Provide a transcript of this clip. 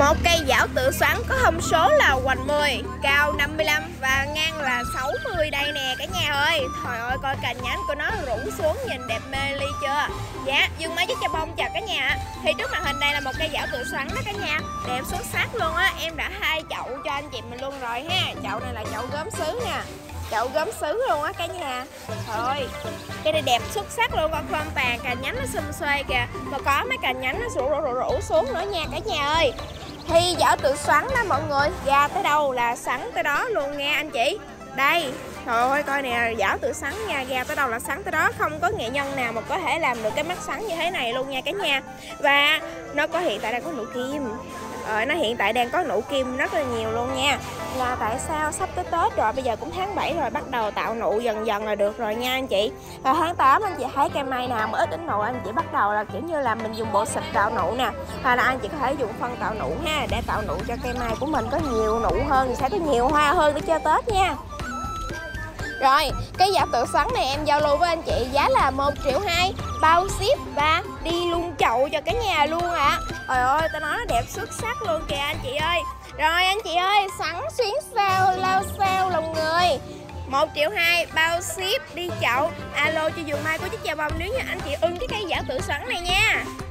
Một cây giảo tự xoắn có thông số là hoành 10, cao 55 và ngang là 60 đây nè cả nhà ơi. Trời ơi, coi cành nhánh của nó rủ xuống nhìn đẹp mê ly chưa. Dạ, Dương Mai Chích Bông chào cả nhà. Thì trước màn hình đây là một cây giảo tự xoắn đó cả nhà. Đẹp xuất sắc luôn á. Em đã hai chậu cho anh chị mình luôn rồi ha. Chậu này là chậu gốm sứ nè, chậu gốm sứ luôn á cả nhà. Trời ơi, cây này đẹp xuất sắc luôn, con không tàn, cành nhánh nó xum xuê kìa. Mà có mấy cành nhánh nó rủ xuống nữa nha cả nhà ơi. Thì giảo tự xoắn đó mọi người, ra tới đâu là xoắn tới đó luôn nha anh chị. Đây, trời ơi coi nè, giảo tự xoắn nha, ra tới đâu là xoắn tới đó. Không có nghệ nhân nào mà có thể làm được cái mắt xoắn như thế này luôn nha cả nhà. Và nó có hiện tại đang có nụ kim. Nó hiện tại đang có nụ kim rất là nhiều luôn nha. Là tại sao sắp tới Tết rồi, bây giờ cũng tháng 7 rồi, bắt đầu tạo nụ dần dần là được rồi nha anh chị. Và tháng 8 anh chị thấy cây mai nào mà ít nụ, anh chị bắt đầu là kiểu như là mình dùng bộ xịt tạo nụ nè, hoặc là anh chị có thể dùng phân tạo nụ ha, để tạo nụ cho cây mai của mình có nhiều nụ hơn thì sẽ có nhiều hoa hơn để chơi Tết nha. Rồi, cái giảo tự xoắn này em giao lưu với anh chị giá là 1,2 triệu, bao ship và đi luôn chậu cho cả nhà luôn ạ. Trời ơi, tao nói nó đẹp xuất sắc luôn kìa anh chị ơi. Rồi anh chị ơi, sẵn xuyến sao, lao sao lòng người. 1,2 triệu, bao ship đi chậu. Alo cho Dương Mai của Chích Bông nếu như anh chị ưng cái cây giảo tự xoắn này nha.